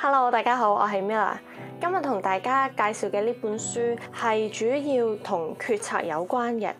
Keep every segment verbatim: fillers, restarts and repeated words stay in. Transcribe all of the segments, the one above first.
Hello， 大家好，我係 Mila。今日同大家介紹嘅呢本書係主要同決策有關嘅。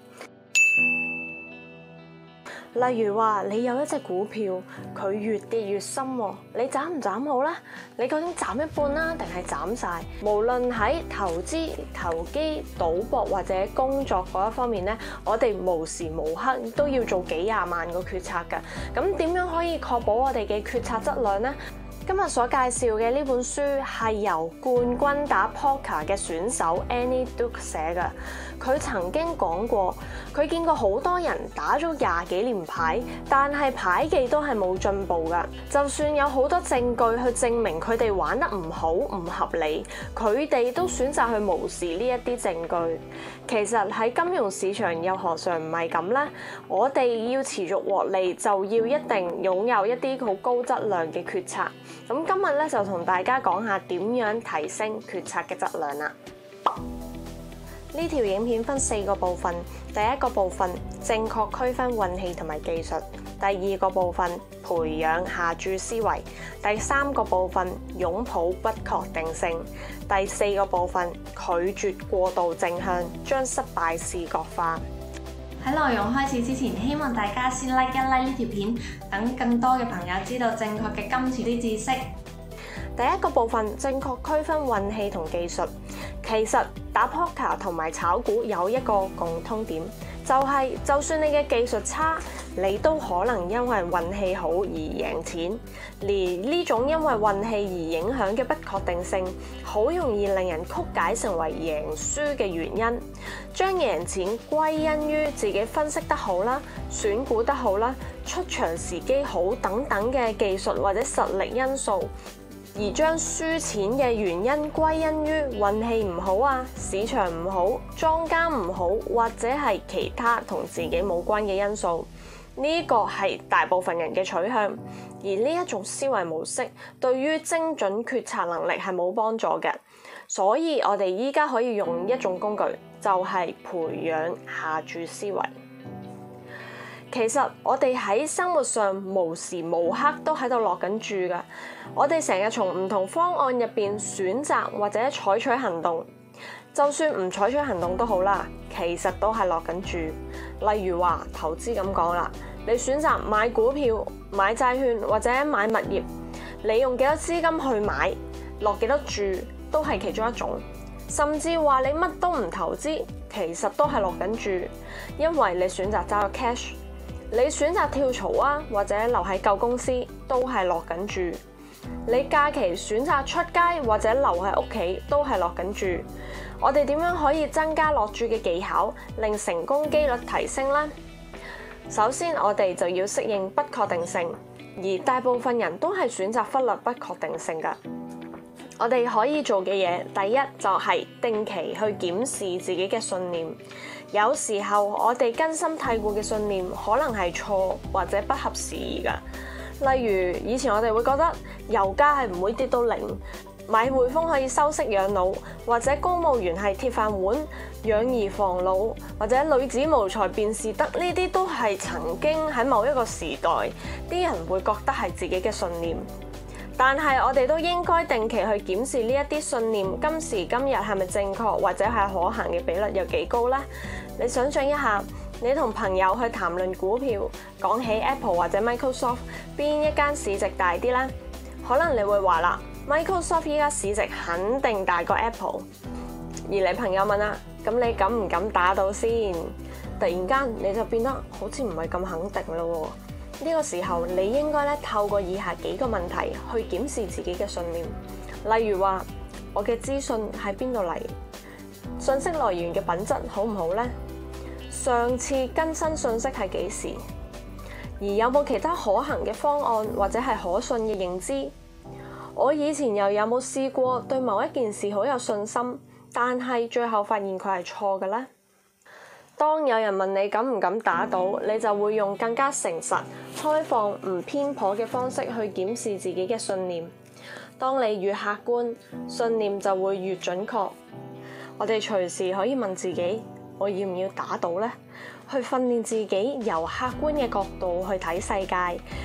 例如話，你有一隻股票，佢越跌越深，你斬唔斬好呢？你究竟斬一半啦，定係斬晒？無論喺投資、投機、賭博或者工作嗰一方面呢，我哋無時無刻都要做幾廿萬個決策㗎。咁點樣可以確保我哋嘅決策質量呢？今日所介紹嘅呢本書係由冠軍打 Poker 嘅選手 Annie Duke 寫嘅。佢曾經講過，佢見過好多人打咗廿幾年牌，但係牌技都係冇進步㗎。就算有好多證據去證明佢哋玩得唔好、唔合理，佢哋都選擇去無視呢一啲證據。其實喺金融市場又何嘗唔係咁呢？我哋要持續獲利，就要一定擁有一啲好高質量嘅決策。咁今日咧就同大家講下點樣提升決策嘅質量啦。呢條影片分四個部分，第一個部分正確區分運氣同埋技術，第二個部分培養下注思維，第三個部分擁抱不確定性，第四個部分拒絕過度正向，將失敗視覺化。 喺內容開始之前，希望大家先 like 一 like 呢條片，等更多嘅朋友知道正確嘅金錢啲知識。 第一個部分正確區分運氣同技術。其實打 Poker 同埋炒股有一個共通點，就係就算你嘅技術差，你都可能因為運氣好而贏錢。而呢種因為運氣而影響嘅不確定性，好容易令人曲解成為贏輸嘅原因，將贏錢歸因於自己分析得好啦、選股得好啦、出場時機好等等嘅技術或者實力因素。而將輸錢嘅原因歸因於運氣唔好啊、市場唔好、莊家唔好，或者係其他同自己冇關嘅因素。呢個係大部分人嘅取向，而呢一種思維模式對於精準決策能力係冇幫助嘅。所以我哋依家可以用一種工具，就係培養下注思維。其實我哋喺生活上無時無刻都喺度落緊注㗎，我哋成日從唔同方案入邊選擇或者採取行動，就算唔採取行動都好啦，其實都係落緊注。例如話投資咁講啦，你選擇買股票、買債券或者買物業，你用幾多資金去買，落幾多注都係其中一種。甚至話你乜都唔投資，其實都係落緊注，因為你選擇揸個 cash。你選擇跳槽啊，或者留喺舊公司，都係落緊注。你假期選擇出街或者留喺屋企，都係落緊注。我哋點樣可以增加落注嘅技巧，令成功機率提升呢？首先，我哋就要適應不確定性，而大部分人都係選擇忽略不確定性㗎。我哋可以做嘅嘢，第一就係定期去檢視自己嘅信念。有時候我哋根深蒂固嘅信念可能係錯或者不合時宜㗎。例如以前我哋會覺得油價係唔會跌到零，買匯豐可以收息養老，或者公務員係鐵飯碗、養兒防老，或者女子無才便是德，呢啲都係曾經喺某一個時代啲人會覺得係自己嘅信念。但係我哋都應該定期去檢視呢一啲信念，今時今日係咪正確，或者係可行嘅比率有幾高呢？你想象一下，你同朋友去談論股票，講起 Apple 或者 Microsoft， 邊一間市值大啲呢？可能你會話啦 ，Microsoft 依家市值肯定大過 Apple。而你朋友問啦，咁你敢唔敢打到先？突然間你就變得好似唔係咁肯定咯。呢個時候，你應該咧透過以下幾個問題去檢視自己嘅信念，例如話：我嘅資訊喺邊度嚟？信息來源嘅品質好唔好呢？上次更新信息係幾時？而有冇其他可行嘅方案或者係可信嘅認知？我以前又有冇試過對某一件事好有信心，但係最後發現佢係錯嘅呢？當有人問你敢唔敢打賭，你就會用更加誠實、開放、唔偏頗嘅方式去檢視自己嘅信念。當你越客觀，信念就會越準確。我哋隨時可以問自己：我要唔要打賭呢？去訓練自己由客觀嘅角度去睇世界，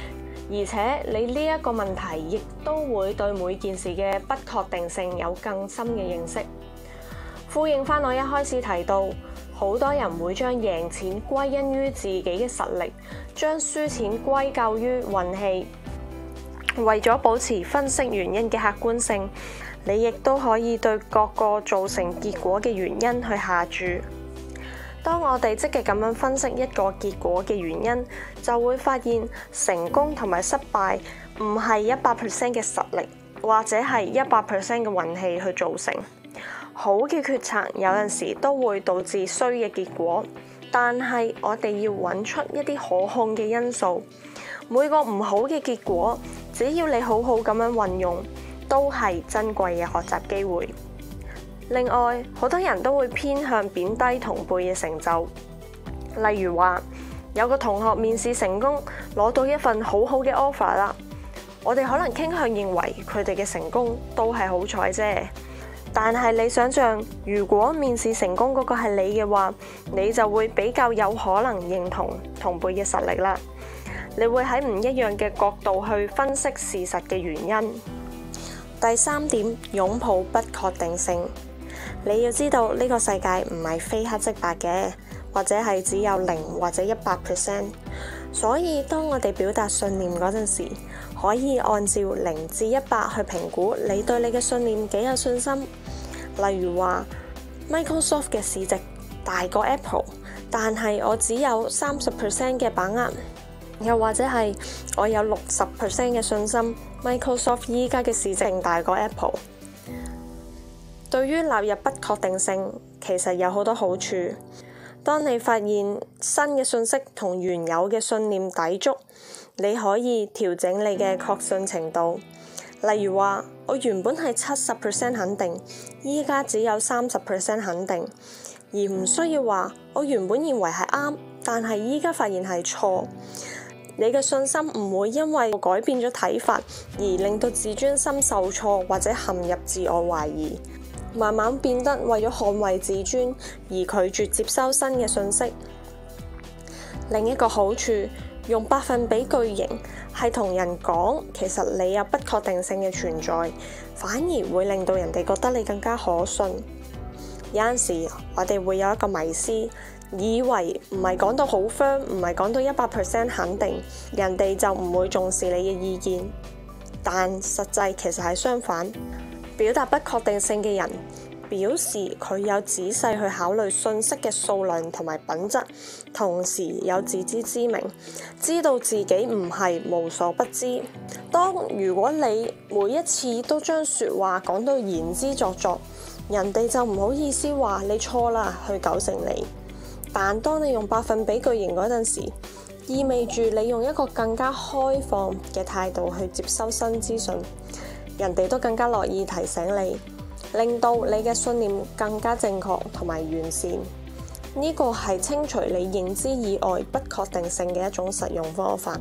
而且你呢一個問題亦都會對每件事嘅不確定性有更深嘅認識。呼應翻我一開始提到，好多人會將贏錢歸因於自己嘅實力，將輸錢歸咎於運氣。為咗保持分析原因嘅客觀性，你亦都可以對各個造成結果嘅原因去下注。當我哋積極咁樣分析一個結果嘅原因，就會發現成功同埋失敗唔係一百 percent 嘅實力，或者係一百 percent 嘅運氣去造成。好嘅決策有陣時都會導致衰嘅結果，但係我哋要揾出一啲可控嘅因素。每個唔好嘅結果，只要你好好咁樣運用，都係珍貴嘅學習機會。另外，好多人都會偏向貶低同輩嘅成就，例如話有個同學面試成功，攞到一份好好嘅 offer 啦，我哋可能傾向認為佢哋嘅成功都係好彩啫。但係你想象，如果面試成功嗰個係你嘅話，你就會比較有可能認同同輩嘅實力啦。你會喺唔一樣嘅角度去分析事實嘅原因。第三點，擁抱不確定性。你要知道呢個世界唔係非黑即白嘅，或者係只有零或者一百 percent。所以當我哋表達信念嗰陣時，可以按照零至一百去評估你對你嘅信念幾有信心。例如話 Microsoft 嘅市值大過 Apple， 但係我只有三十 percent 嘅把握。又或者係我有六十 percent 嘅信心 Microsoft 依家嘅市值大過 Apple。對於納入不確定性，其實有好多好處。當你發現新嘅信息同原有嘅信念抵觸，你可以調整你嘅確信程度。例如話，我原本係七十 percent 肯定，依家只有三十 percent 肯定，而唔需要話我原本認為係啱，但係依家發現係錯。你嘅信心唔會因為改變咗睇法而令到自尊心受挫或者陷入自我懷疑，慢慢變得為咗捍衛自尊而拒絕接收新嘅信息。另一個好處，用百分比句型係同人講，其實你有不確定性嘅存在，反而會令到人哋覺得你更加可信。有陣時我哋會有一個迷思，以為唔係講到好 firm， 唔係講到一百 percent 肯定，人哋就唔會重視你嘅意見。但實際其實係相反，表達不確定性嘅人表示佢有仔細去考慮信息嘅數量同埋品質，同時有自知之明，知道自己唔係無所不知。當如果你每一次都將說話講到言之鑿鑿，人哋就唔好意思話你錯啦，去糾正你。但當你用百分比句型嗰陣時，意味住你用一個更加開放嘅態度去接收新資訊，人哋都更加樂意提醒你，令到你嘅信念更加正確同埋完善。呢個係清除你認知以外不確定性嘅一種實用方法。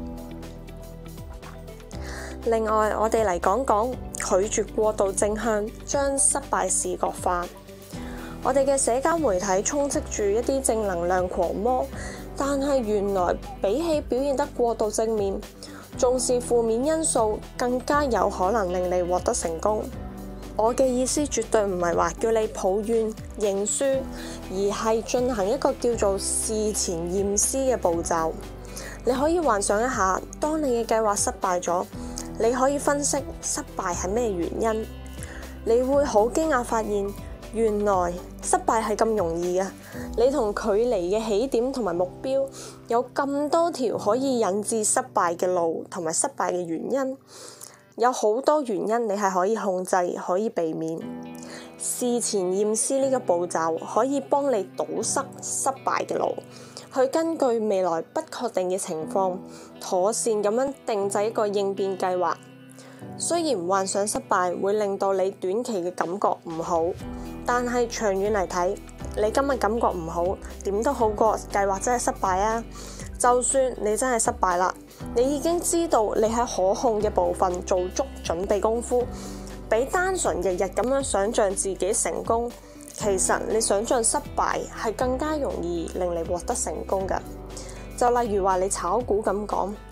另外，我哋嚟講講拒絕過度正向，將失敗視覺化。我哋嘅社交媒體充斥住一啲正能量狂魔，但係原來比起表現得過度正面，重視負面因素更加有可能令你獲得成功。我嘅意思絕對唔係話叫你抱怨認輸，而係進行一個叫做事前驗屍嘅步驟。你可以幻想一下，當你嘅計劃失敗咗，你可以分析失敗係咩原因。你會好驚訝發現，原來失敗係咁容易嘅。你同距離嘅起點同埋目標有咁多條可以引致失敗嘅路同埋失敗嘅原因，有好多原因你係可以控制，可以避免。事前驗屍呢個步驟可以幫你堵塞失敗嘅路，去根據未來不確定嘅情況，妥善咁樣定製一個應變計劃。雖然幻想失敗會令到你短期嘅感覺唔好，但係長遠嚟睇，你今日感覺唔好，點都好過計劃真係失敗啊！就算你真係失敗啦，你已經知道你喺可控嘅部分做足準備功夫，比單純日日咁樣想像自己成功，其實你想像失敗係更加容易令你獲得成功㗎。就例如話你炒股咁講，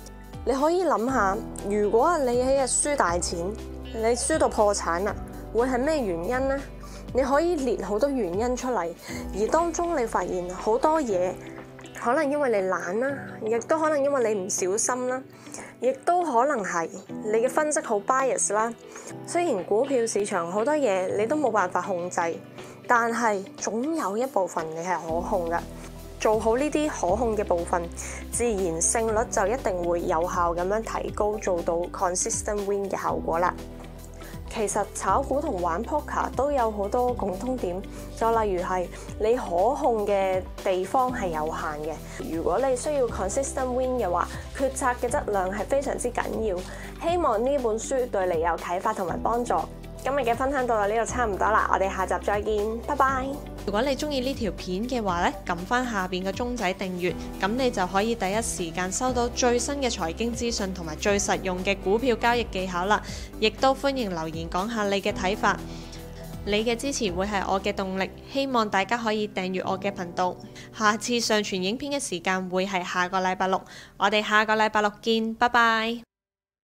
你可以諗下，如果你喺日輸大錢，你輸到破產啦，會係咩原因呢？你可以列好多原因出嚟，而當中你發現好多嘢，可能因為你懶啦，亦都可能因為你唔小心啦，亦都可能係你嘅分析好 bias 啦。雖然股票市場好多嘢你都冇辦法控制，但係總有一部分你係可控嘅。做好呢啲可控嘅部分，自然勝率就一定會有效咁樣提高，做到 consistent win 嘅效果啦。其實炒股同玩 poker 都有好多共通點，就例如係你可控嘅地方係有限嘅。如果你需要 consistent win 嘅話，決策嘅質量係非常之緊要。希望呢本書對你有啟發同埋幫助。今日嘅分享到到呢度差唔多啦，我哋下集再見，拜拜。 如果你中意呢條片嘅話咧，撳翻下邊嘅鐘仔訂閱，咁你就可以第一時間收到最新嘅財經資訊同埋最實用嘅股票交易技巧啦。亦都歡迎留言講下你嘅睇法，你嘅支持會係我嘅動力。希望大家可以訂閱我嘅頻道。下次上傳影片嘅時間會係下個禮拜六，我哋下個禮拜六見，拜拜。